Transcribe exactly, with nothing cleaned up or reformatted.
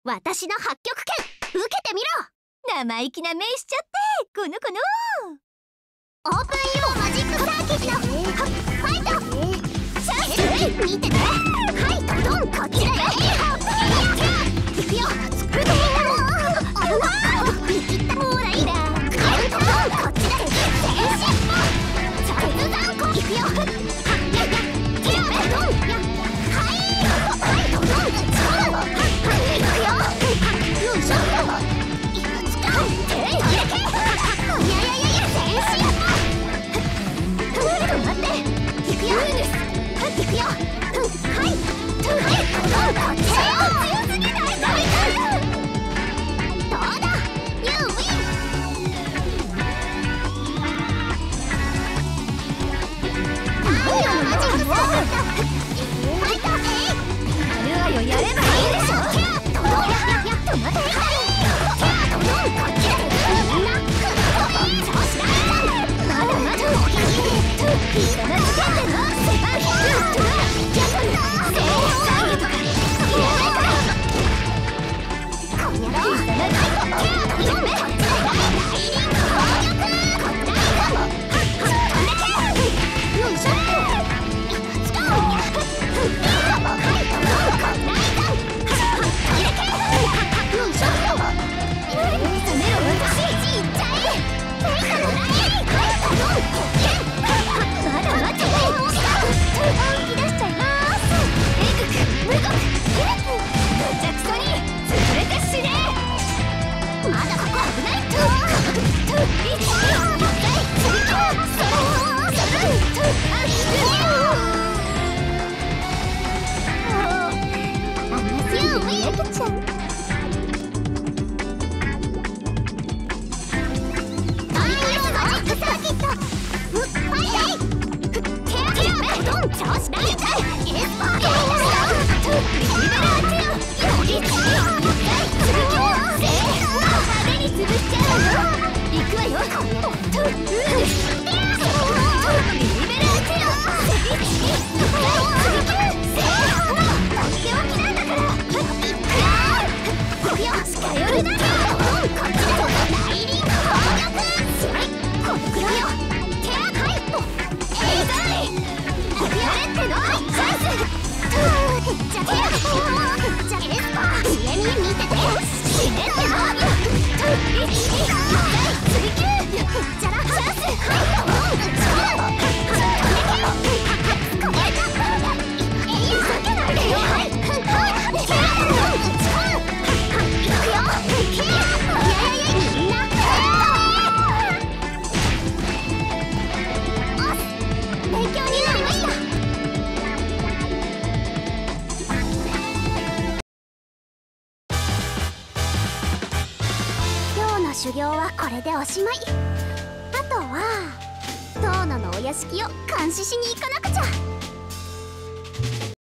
私の八極拳受けてみろ。 生意気な目しちゃってこの子の。 オープンユーマジックサーキットファイト。シャーシ見てて。はいドドンこっちだよ。いくよ。つくどあら見切ったほらいいだ。はいドドンこっちだよ。チャイルダンコいくよ。はいややティアベドンやはいはいドドンはいいくよ。よいしょ。いくつか手入れて。いやいやいやいや全身ちょっと待っていくよ。いくよ。はいはいこっちだよ。強すぎない？ダメか。どうだユーウィン。太陽のマジックサーキットファイト。えいやるわよ。やればいいでしょ。どうやややっと待って。はいこっちだよ。みんな調子だ。まだまだいただきてんでな。セバンヒュートゥラジャンプセーフサイドとかいらないからこんやろ。いただきてんでな。こっちだよ。ライリング攻撃こっちだよ。はっはっ飛んでけよいしょ。いくつかはいどうこっちだよ。はっはっ飛んでけよいしょ。冷めろ私いっちゃえ。テイカのラインはいドドンこっちまだ待ってよ。本気出しちゃいます。えぐく無極ぶちゃくそに潰れて死ね。まだここ危ない。トゥトゥいちいつりきょうそれそれトゥあっあんなすぐに焼けちゃう。サーキットファイトテアテアドン調子だエスパーリベラーテオより強いつぶきょうせー派手に潰しちゃうよ。いくわよ。トゥーリベラーテオセビチつぶきょうせーとっておきなんだからいくよ。いくよ近寄るな。こっちだよ。ライリング攻撃すいこのくらいよ。手赤いえいざいやれってのチャンスふっちゃ手赤ふっちゃエスパー知恵に見てて死ねってのいちに追求ふっちゃらチャンスはいドンうちこうはっはっ飛んでけはっはっこめたえいふざけないでよ。はいふんはい手赤ドンうちこうはっはっいくよ。いやいやいやみんな勉強になりました。今日の修行はこれでおしまい。あとは遠野のお屋敷を監視しに行かなくちゃ。